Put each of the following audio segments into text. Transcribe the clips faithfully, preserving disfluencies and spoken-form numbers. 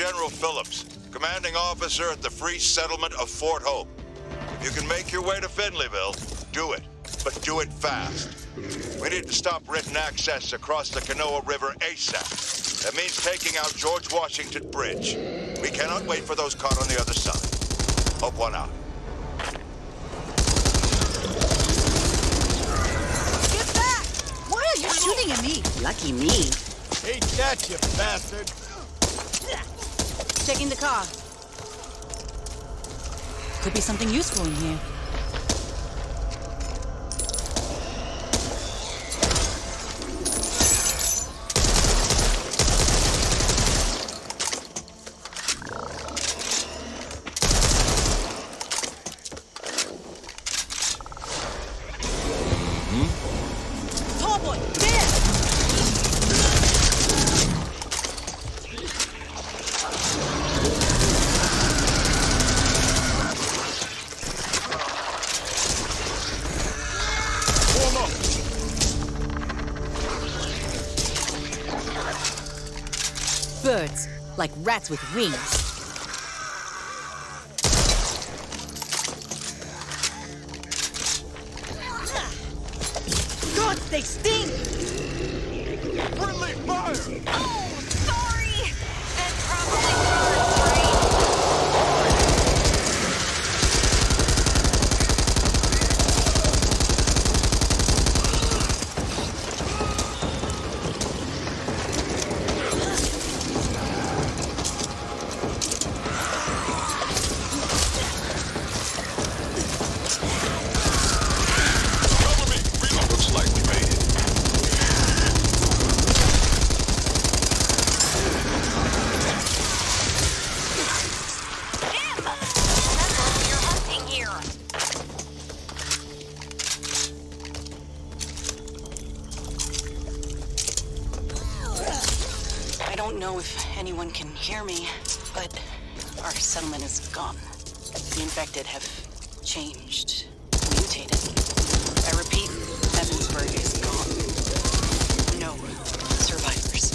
General Phillips, commanding officer at the Free Settlement of Fort Hope. If you can make your way to Finleyville, do it, but do it fast. We need to stop written access across the Kanawha River ASAP. That means taking out George Washington Bridge. We cannot wait for those caught on the other side. Hope one out. Get back! Why are you shooting at me? Lucky me. Ain't that, you bastard? Checking the car. Could be something useful in here. Birds, like rats with wings. God, they stink! Friendly fire! Oh, sorry! And probably birds, right? I don't know if anyone can hear me, but our settlement is gone. The infected have changed, mutated. I repeat, Evansburg is gone. No survivors.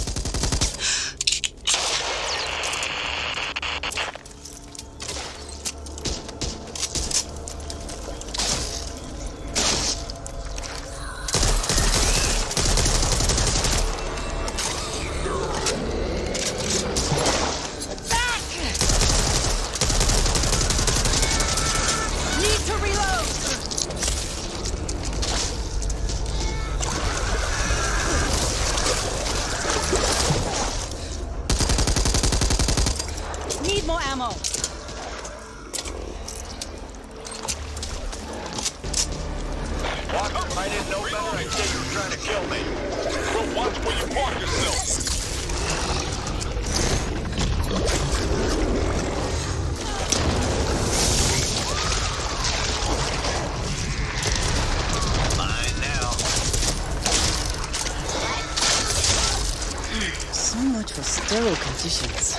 Need more ammo. Walker, I didn't know better. I'd say you were trying to kill me. Well, watch where you park yourself. Mine now. So much for sterile conditions.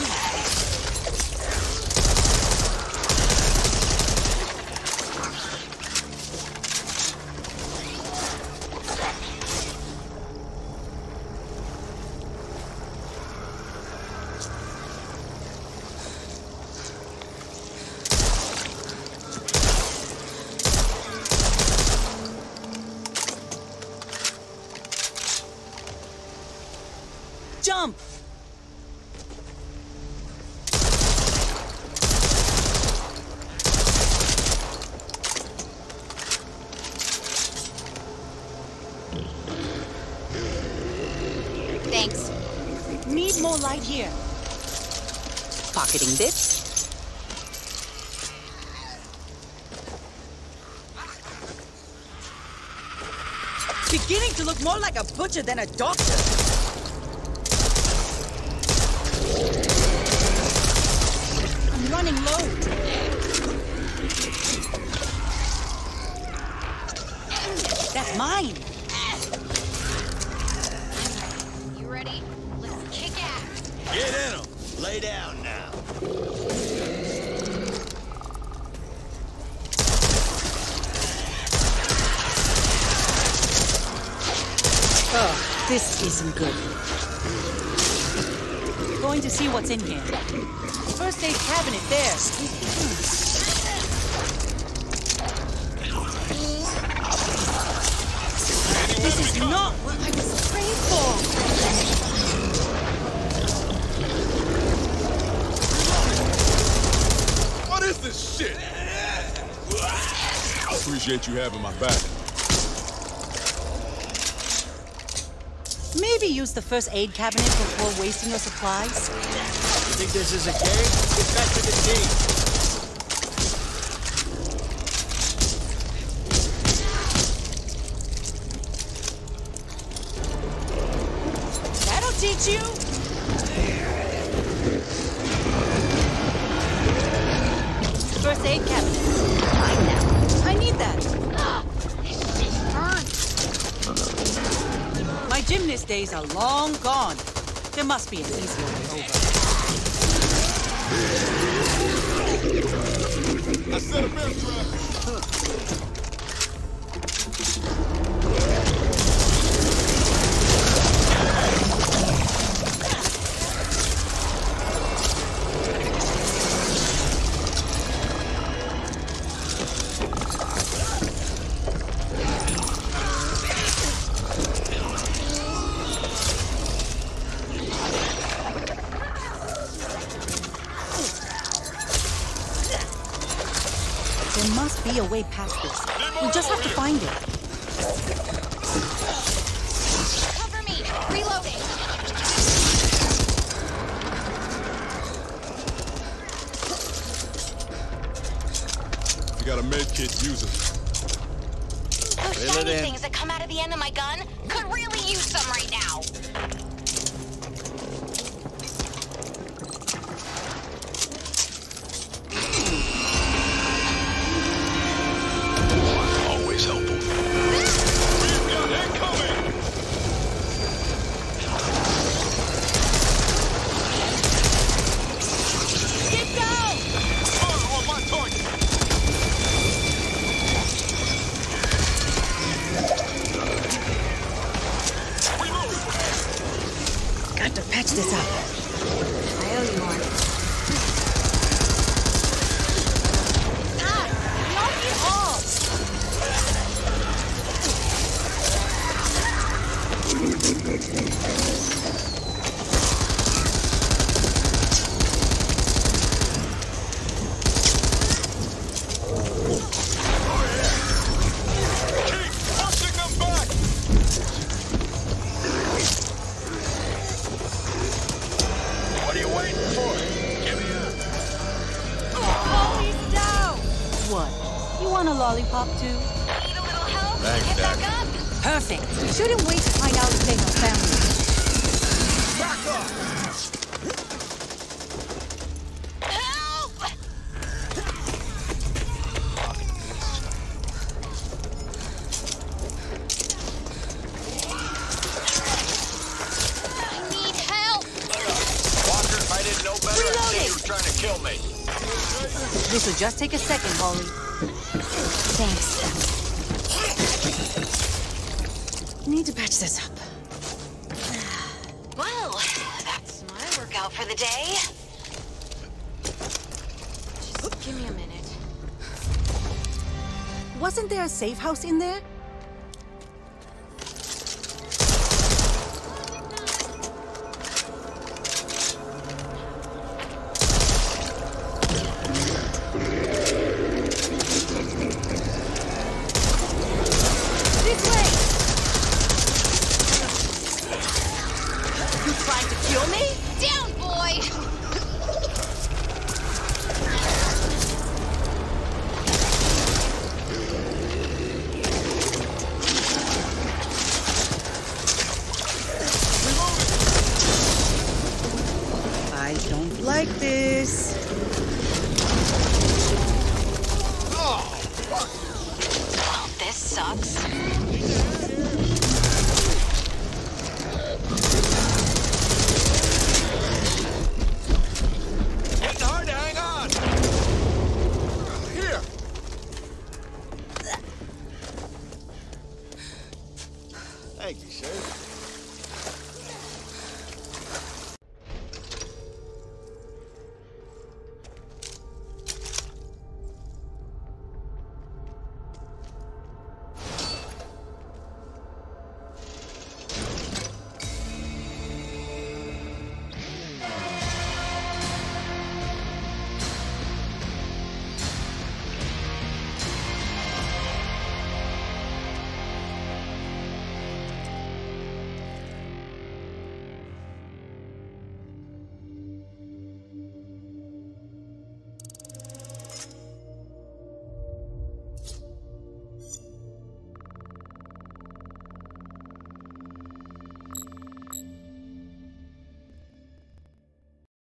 Jump! Thanks. Need more light here. Pocketing this. Beginning to look more like a butcher than a doctor. I'm running low. That's mine. You ready? Let's kick ass. Get in them. Lay down now. Oh, this isn't good. Go going to see what's in here. First aid cabinet there. This is not what I was praying for. What is this shit? I appreciate you having my back. Maybe use the first aid cabinet before wasting your supplies. You think this is a game? Get back to the team. That'll teach you. First aid cabinet. Mine now. I need that. My gymnast days are long gone. There must be an easier way over. I set a bear trap. There must be a way past this. We just have to find it. Cover me! Reloading! You got a med kit, use it. Those Reel it shiny in. things that come out of the end of my gun could really use some right now. Always helpful. Get down! On my target. Got to patch this up. I owe you one. Ah! Knock it off! Keep pushing them back. What are you waiting for? Give me up. Oh, he's down! What? You want a lollipop too? Need a little help? Thanks, Get Daddy. back up! Perfect. Shouldn't wait to find out if they have family. Back up. Help! I need help! Walker, I didn't know better. I Reloading. think you were trying to kill me. This will just take a second, Holly. Thanks. Need to patch this up. Well, that's my workout for the day. Just give me a minute. Wasn't there a safe house in there? This way! You trying to kill me? Down, boy! I don't like this. Well, this sucks. Getting hard to hang on. Here. Thank you, sir.